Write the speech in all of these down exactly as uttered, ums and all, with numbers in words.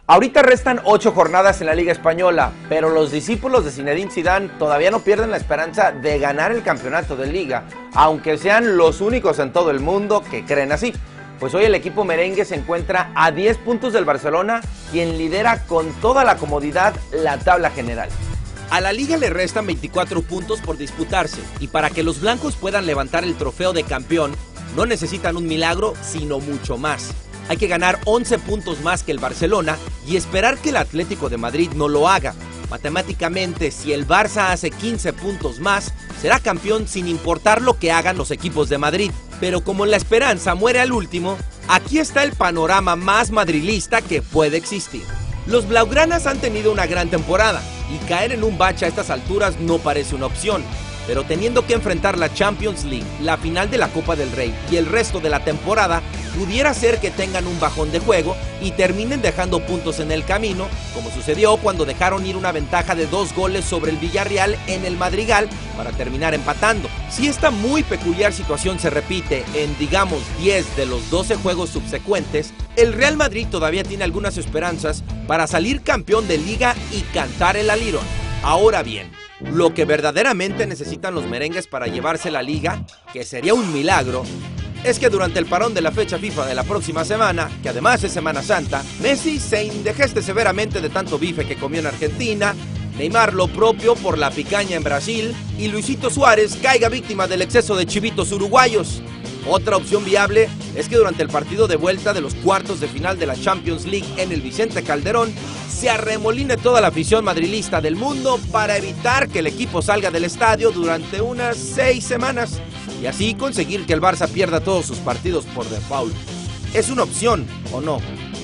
Ahorita restan ocho jornadas en la Liga Española, pero los discípulos de Zinedine Zidane todavía no pierden la esperanza de ganar el campeonato de Liga, aunque sean los únicos en todo el mundo que creen así. Pues hoy el equipo merengue se encuentra a diez puntos del Barcelona, quien lidera con toda la comodidad la tabla general. A la Liga le restan veinticuatro puntos por disputarse, y para que los blancos puedan levantar el trofeo de campeón, no necesitan un milagro, sino mucho más. Hay que ganar once puntos más que el Barcelona y esperar que el Atlético de Madrid no lo haga. Matemáticamente, si el Barça hace quince puntos más, será campeón sin importar lo que hagan los equipos de Madrid. Pero como la esperanza muere al último, aquí está el panorama más madrilista que puede existir. Los blaugranas han tenido una gran temporada y caer en un bache a estas alturas no parece una opción. Pero teniendo que enfrentar la Champions League, la final de la Copa del Rey y el resto de la temporada, pudiera ser que tengan un bajón de juego y terminen dejando puntos en el camino, como sucedió cuando dejaron ir una ventaja de dos goles sobre el Villarreal en el Madrigal para terminar empatando. Si esta muy peculiar situación se repite en, digamos, diez de los doce juegos subsecuentes, el Real Madrid todavía tiene algunas esperanzas para salir campeón de Liga y cantar el alirón. Ahora bien, lo que verdaderamente necesitan los merengues para llevarse la Liga, que sería un milagro, es que durante el parón de la fecha FIFA de la próxima semana, que además es Semana Santa, Messi se indigeste severamente de tanto bife que comió en Argentina, Neymar lo propio por la picaña en Brasil y Luisito Suárez caiga víctima del exceso de chivitos uruguayos. Otra opción viable es que durante el partido de vuelta de los cuartos de final de la Champions League en el Vicente Calderón se arremoline toda la afición madrilista del mundo para evitar que el equipo salga del estadio durante unas seis semanas y así conseguir que el Barça pierda todos sus partidos por default. ¿Es una opción o no?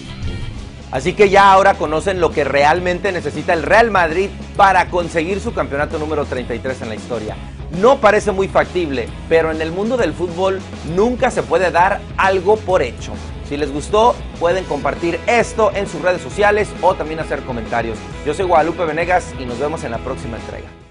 Así que ya ahora conocen lo que realmente necesita el Real Madrid para conseguir su campeonato número treinta y tres en la historia. No parece muy factible, pero en el mundo del fútbol nunca se puede dar algo por hecho. Si les gustó, pueden compartir esto en sus redes sociales o también hacer comentarios. Yo soy Guadalupe Venegas y nos vemos en la próxima entrega.